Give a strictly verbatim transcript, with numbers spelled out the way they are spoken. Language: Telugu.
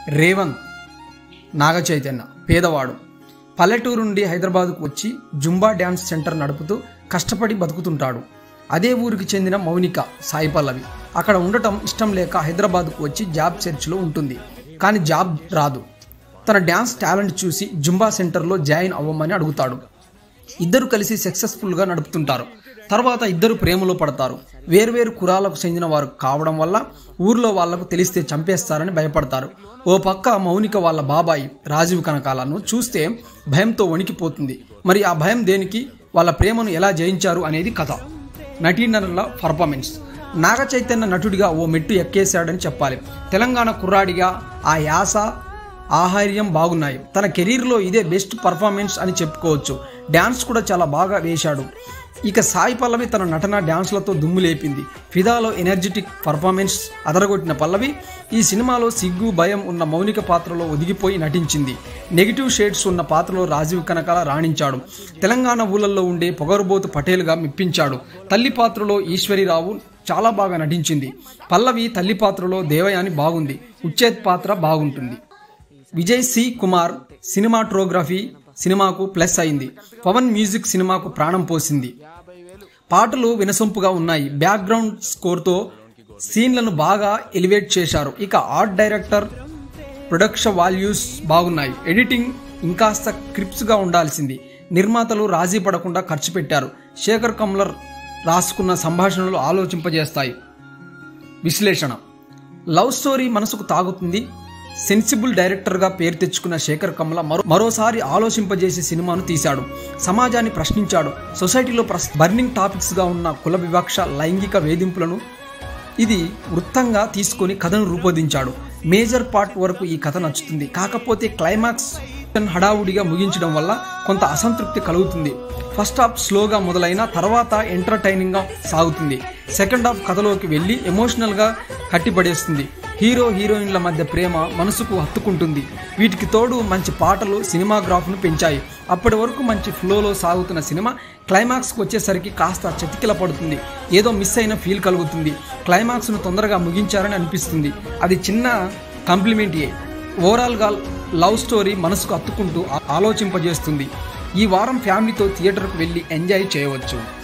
రేవంత్ నాగచైతన్య పేదవాడు. పల్లెటూరు నుండి హైదరాబాద్కు వచ్చి జుంబా డ్యాన్స్ సెంటర్ నడుపుతూ కష్టపడి బతుకుతుంటాడు. అదే ఊరికి చెందిన మౌనిక సాయి పల్లవి అక్కడ ఉండటం ఇష్టం లేక హైదరాబాద్కు వచ్చి జాబ్ సెర్చ్లో ఉంటుంది. కానీ జాబ్ రాదు. తన డ్యాన్స్ టాలెంట్ చూసి జుంబా సెంటర్లో జాయిన్ అవ్వమని అడుగుతాడు. ఇద్దరు కలిసి సక్సెస్ఫుల్గా నడుపుతుంటారు. తర్వాత ఇద్దరు ప్రేమలో పడతారు. వేర్వేరు కులాలకు చెందిన వారు కావడం వల్ల ఊర్లో వాళ్లకు తెలిస్తే చంపేస్తారని భయపడతారు. ఓ పక్క మౌనిక వాళ్ళ బాబాయి రాజీవ్ కనకాలను చూస్తే భయంతో వణికిపోతుంది. మరి ఆ భయం దేనికి, వాళ్ళ ప్రేమను ఎలా జయించారు అనేది కథ. నటీనటుల పర్ఫార్మెన్స్. నాగచైతన్య నటుడిగా ఓ మెట్టు ఎక్కేశాడని చెప్పాలి. తెలంగాణ కుర్రాడిగా ఆ యాస ఆహార్యం బాగున్నాయి. తన కెరీర్లో ఇదే బెస్ట్ పర్ఫార్మెన్స్ అని చెప్పుకోవచ్చు. డ్యాన్స్ కూడా చాలా బాగా వేశాడు. ఇక సాయి పల్లవి తన నటన డ్యాన్స్లతో దుమ్ము లేపింది. ఫిదాలో ఎనర్జెటిక్ పర్ఫార్మెన్స్ అదరగొట్టిన పల్లవి ఈ సినిమాలో సిగ్గు భయం ఉన్న మౌనిక పాత్రలో ఒదిగిపోయి నటించింది. నెగిటివ్ షేడ్స్ ఉన్న పాత్రలో రాజీవ్ కనకాల రాణించాడు. తెలంగాణ ఊళ్ళల్లో ఉండే పొగరుబోతు పటేల్గా మెప్పించాడు. తల్లి పాత్రలో ఈశ్వరీరావు చాలా బాగా నటించింది. పల్లవి తల్లి పాత్రలో దేవయాని బాగుంది. ఉచ్చేత్ పాత్ర బాగుంటుంది. విజయ్ సి కుమార్ సినిమాటోగ్రఫీ సినిమాకు ప్లస్ అయింది. పవన్ మ్యూజిక్ సినిమాకు ప్రాణం పోసింది. పాటలు వినసొంపుగా ఉన్నాయి. బ్యాక్గ్రౌండ్ స్కోర్తో సీన్లను బాగా ఎలివేట్ చేశారు. ఇక ఆర్ట్ డైరెక్టర్ ప్రొడక్షన్ వాల్యూస్ బాగున్నాయి. ఎడిటింగ్ ఇంకాస్త క్రిప్స్గా ఉండాల్సింది. నిర్మాతలు రాజీ పడకుండా ఖర్చు పెట్టారు. శేఖర్ కమ్లర్ రాసుకున్న సంభాషణలు ఆలోచింపజేస్తాయి. విశ్లేషణ. లవ్ స్టోరీ మనసుకు తాగుతుంది. సెన్సిబుల్ డైరెక్టర్గా పేరు తెచ్చుకున్న శేఖర్ కమ్ల మరో మరోసారి ఆలోచింపజేసే సినిమాను తీశాడు. సమాజాన్ని ప్రశ్నించాడు. సొసైటీలో బర్నింగ్ టాపిక్స్గా ఉన్న కుల వివక్ష, లైంగిక వేధింపులను ఇది వృత్తంగా తీసుకొని కథను రూపొందించాడు. మేజర్ పార్ట్ వరకు ఈ కథ నచ్చుతుంది. కాకపోతే క్లైమాక్స్ హడావుడిగా ముగించడం వల్ల కొంత అసంతృప్తి కలుగుతుంది. ఫస్ట్ హాఫ్ స్లోగా మొదలైన తర్వాత ఎంటర్టైనింగ్గా సాగుతుంది. సెకండ్ హాఫ్ కథలోకి వెళ్ళి ఎమోషనల్గా కట్టిపడేస్తుంది. హీరో హీరోయిన్ల మధ్య ప్రేమ మనసుకు హత్తుకుంటుంది. వీటికి తోడు మంచి పాటలు సినిమాగ్రాఫ్ను పెంచాయి. అప్పటి వరకు మంచి ఫ్లోలో సాగుతున్న సినిమా క్లైమాక్స్కి వచ్చేసరికి కాస్త చతికిల పడుతుంది. ఏదో మిస్ అయిన ఫీల్ కలుగుతుంది. క్లైమాక్స్ను తొందరగా ముగించారని అనిపిస్తుంది. అది చిన్న కాంప్లిమెంటే. ఓవరాల్గా లవ్ స్టోరీ మనసుకు హత్తుకుంటూ ఆలోచింపజేస్తుంది. ఈ వారం ఫ్యామిలీతో థియేటర్కు వెళ్ళి ఎంజాయ్ చేయవచ్చు.